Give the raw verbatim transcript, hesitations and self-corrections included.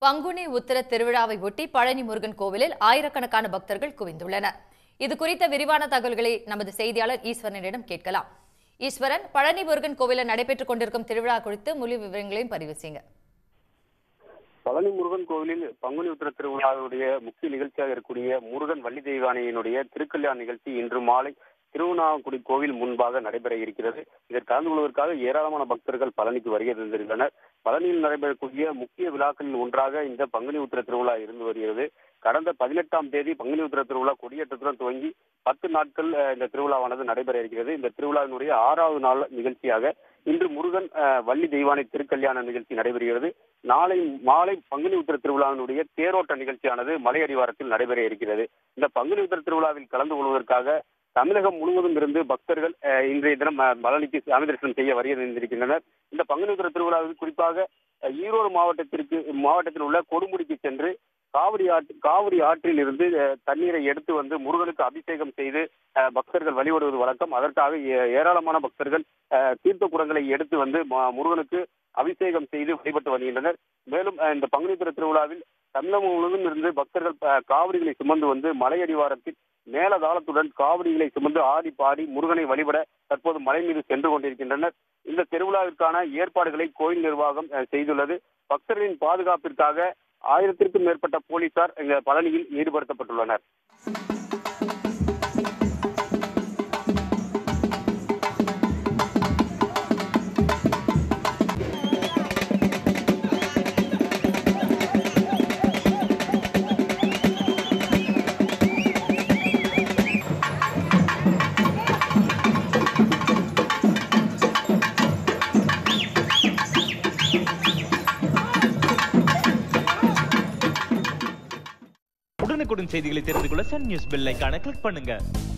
பங்குனி உத்திர திருவிழாவை ஒட்டி பழனி முருகன் கோவிலில் ஆயிரக்கணக்கான பக்தர்கள் குவிந்துள்ளனர். இது குறித்த விரிவான தகவல்களை நமது செய்தியாளர் ஈஸ்வரனிடம் கேட்கலாம். ஈஸ்வரன், பழனி முருகன் கோவிலில் நடைபெற்றுக் கொண்டிருக்கும் திருவிழா குறித்து முழு விவரங்களையும் பதிவு செய்யுங்க. பழனி முருகன் கோவிலில் பங்குனி உத்திர திருவிழாவுடைய முக்கிய நிகழ்ச்சியாக இருக்கக்கூடிய முருகன் வள்ளி தெய்வானையினுடைய திருக்கல்யாண நிகழ்ச்சி இன்று மாலை திருவண்ணாமலை கோவில் முன்பாக நடைபெற இருக்கிறது. இதற்கு கலந்து கொள்வதற்காக ஏராளமான பக்தர்கள் பழனிக்கு வருகை தந்திருந்தனர். பழனியில் நடைபெறக்கூடிய முக்கிய விழாக்களில் ஒன்றாக இந்த பங்குனி உத்திர திருவிழா இருந்து வருகிறது. கடந்த பதினெட்டாம் தேதி பங்குனி உத்திர திருவிழா கொடியேற்றத்துடன் துவங்கி பத்து நாட்கள் இந்த திருவிழாவானது நடைபெற இருக்கிறது. இந்த திருவிழாவினுடைய ஆறாவது நாள் நிகழ்ச்சியாக இன்று முருகன் வள்ளி தெய்வானை திருக்கல்யாண நிகழ்ச்சி நடைபெறுகிறது. நாளை மாலை பங்குனி உத்திர திருவிழாவினுடைய தேரோட்ட நிகழ்ச்சியானது மலை அடிவாரத்தில் நடைபெற இருக்கிறது. இந்த பங்குனி உத்திர திருவிழாவில் கலந்து கொள்வதற்காக தமிழகம் முழுவதும் இருந்து பக்தர்கள் இன்றைய தினம் பழனிக்கு சாமி தரிசனம் செய்ய வருகை தந்திருக்கின்றனர். இந்த பங்குனி உத்திர திருவிழாவில் குறிப்பாக ஈரோடு மாவட்டத்திற்கு மாவட்டத்தில் உள்ள கொடுமுடிக்கு சென்று காவிரி ஆற்று காவிரி ஆற்றில் இருந்து தண்ணீரை எடுத்து வந்து முருகனுக்கு அபிஷேகம் செய்து பக்தர்கள் வழிபடுவது வழக்கம். அதற்காக ஏராளமான பக்தர்கள் தீர்த்த குடங்களை எடுத்து வந்து முருகனுக்கு அபிஷேகம் செய்து வழிபட்டு வருகின்றனர். மேலும் இந்த பங்குனி உத்திர திருவிழாவில் தமிழகம் முழுவதும் இருந்து பக்தர்கள் காவிரிகளை சுமந்து வந்து மலையடிவாரத்தில் மேலதாளத்துடன் காவிரிகளை சுமந்து ஆடி பாடி முருகனை வழிபட தற்போது மலை மீது சென்று கொண்டிருக்கின்றனர். இந்த திருவிழாவிற்கான ஏற்பாடுகளை கோயில் நிர்வாகம் செய்துள்ளது. பக்தர்களின் பாதுகாப்பிற்காக ஆயிரத்திற்கும் மேற்பட்ட போலீசார் இங்க பழனியில் ஈடுபடுத்தப்பட்டுள்ளனர். உடனுக்குடன் செய்திகளை தெரிந்து கொள்ள சன் நியூஸ் பெல் ஐகானை கிளிக் பண்ணுங்க.